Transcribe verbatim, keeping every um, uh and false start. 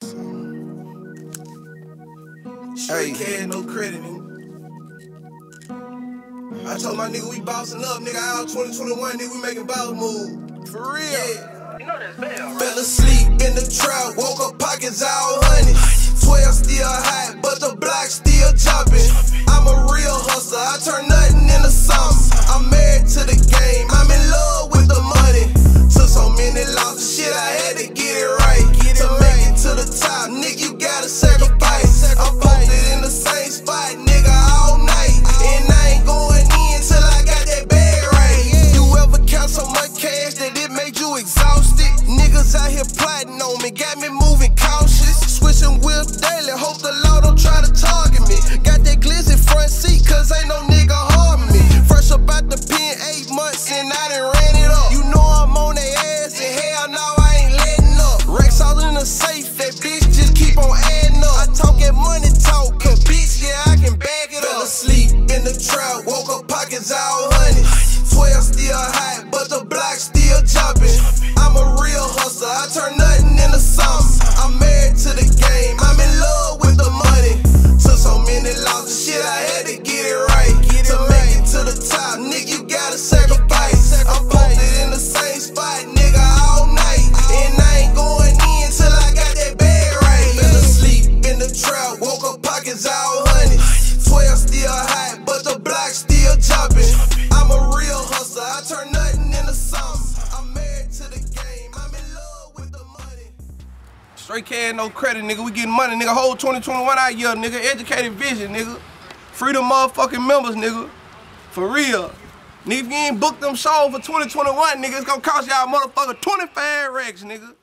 Straight cash, no credit, nigga. I told my nigga we bossing up, nigga. Out twenty twenty-one, nigga, we making boss move. For real. Yeah. You know that's bad, right? Fell asleep in the trap, woke up pockets all honey. twelve still hot, but the block still jumping. I'm a real hustler, I turn nothing into something. I'm married to the game, I'm in love with the money. Took so many losses, shit, I had to get it right. To make it to the top, nigga, you gotta sacrifice. I'm posted in the same spot, nigga, all night. And I ain't going in till I got that bag right. You ever count so much cash that it made you exhausted? Niggas out here plotting on me, got me moving cautious. Switching whips daily, hope the law don't try to target me. Got that glizzy front seat, cause ain't no nigga harming me. Fresh up out the pen, eight months and I done ran it up. You know I'm on their ass and hell no, I ain't letting up. Rex all in the safe, that bitch just keep on adding up. I talk that money talk, cause bitch, yeah, I can bag it up. Fell asleep in the trap, woke up pockets all honey. twelve still hot, but the block still jumping. I'm a real hustler, I turn nothing into something. I'm married to the game, I'm in love with the money. Took so many losses, shit, I had to get it right. To make it to the top, nigga, you gotta sacrifice. I'm posted in the same spot, nigga, all night. And I ain't going in till I got that bag right. Fell asleep in the trap, woke up pockets all honey. twelve still hot, but the block still jumping. I'm a real hustler, I turn nothing into something. I'm married to the game, I'm in love with the money. Straight cash, no credit, nigga. We getting money, nigga. Whole twenty twenty-one out here, nigga. Educated vision, nigga. Freedom motherfucking members, nigga. For real. Nigga, if you ain't booked them shows for twenty twenty-one, nigga, it's gonna cost y'all motherfucker twenty-five racks, nigga.